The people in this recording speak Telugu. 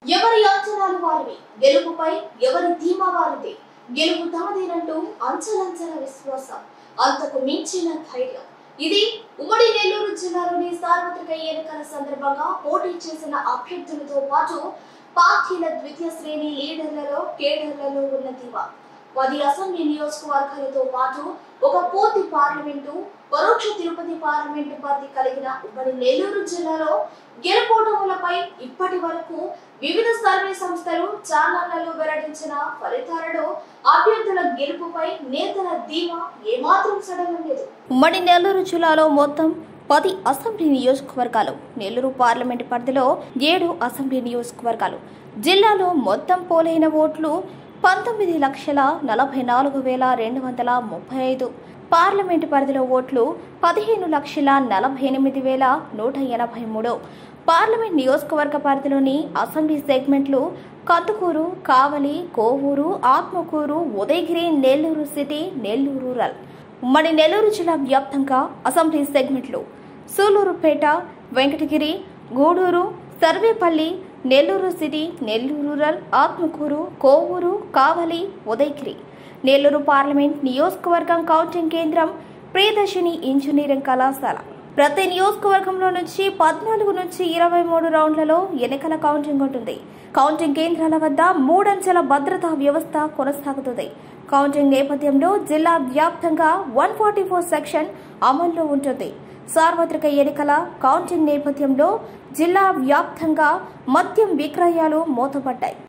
ఎవరి అంచనాలు వారివి, గెలుపుపై ఎవరి ధీమా వారిది. గెలుపు తమదేనంటూ అంచలంచల విశ్వాసం, అంతకు మించిన ధైర్యం. ఇది ఉమ్మడి నెల్లూరు జిల్లాలోని సార్వత్రిక ఎన్నికల సందర్భంగా పోటీ చేసిన అభ్యర్థులతో పాటు పార్టీల ద్వితీయ శ్రేణి లీడర్లలో కేడర్లలో ఉన్న ధీమా. 10 అసెంబ్లీ నియోజకవర్గాలతో పాటు ఒక పూర్తి పార్లమెంటు, పరోక్ష తిరుపతి పార్లమెంటు పరిధి కలిగిన ఉమ్మడి నెల్లూరు జిల్లాలో గెలుపోటములపై ఇప్పటి వరకు వివిధ సర్వే సంస్థలు ఛానళ్లలో వెల్లడించిన ఫలితాలలో అభ్యర్థుల గెలుపుపై నేతల ధీమా ఏమాత్రం సడలం లేదు. ఉమ్మడి నెల్లూరు జిల్లాలో మొత్తం 10 అసెంబ్లీ నియోజకవర్గాలు, నెల్లూరు పార్లమెంటు పరిధిలో 7 అసెంబ్లీ నియోజకవర్గాలు. జిల్లాలో మొత్తం పోలైన ఓట్లు 19,44,235. పార్లమెంటు పరిధిలో ఓట్లు 15,48,183. పార్లమెంట్ నియోజకవర్గ పరిధిలోని అసెంబ్లీ సెగ్మెంట్లు కందుకూరు, కావలి, కోవూరు, ఆత్మకూరు, ఉదయగిరి, నెల్లూరు సిటీ, నెల్లూరు రూరల్. ఉమ్మడి నెల్లూరు జిల్లా వ్యాప్తంగా అసెంబ్లీ సెగ్మెంట్లు Sullurpeta, Venkatagiri, Gudur, Sarvepalli, Nellore city, Nellore rural, Atmakur, Kovur, Kavali, Udayagiri. Nellore parliament నియోజకవర్గం కౌంటింగ్ కేంద్రం ప్రియదర్శిని ఇంజనీరింగ్ కళాశాల. ప్రతి నియోజకవర్గంలో నుంచి 14 నుంచి 23 రౌండ్లలో ఎన్నికల కౌంటింగ్ ఉంటుంది. కౌంటింగ్ కేంద్రాల వద్ద 3 అంచెల భద్రతా వ్యవస్థ కొనసాగుతుంది. కౌంటింగ్ నేపథ్యంలో జిల్లా వ్యాప్తంగా 144 సెక్షన్ అమల్లో ఉంటుంది. సార్వత్రిక ఎన్నికల కౌంటింగ్ నేపథ్యంలో జిల్లా వ్యాప్తంగా మద్యం విక్రయాలు మూతపడ్డాయి.